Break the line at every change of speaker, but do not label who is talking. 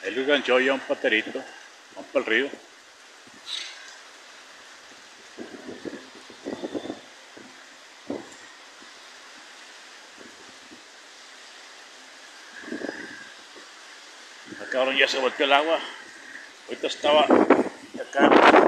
Él enganchó ya un paterito, vamos para el río. Ah, cabrón, ya se volteó el agua. Ahorita estaba acá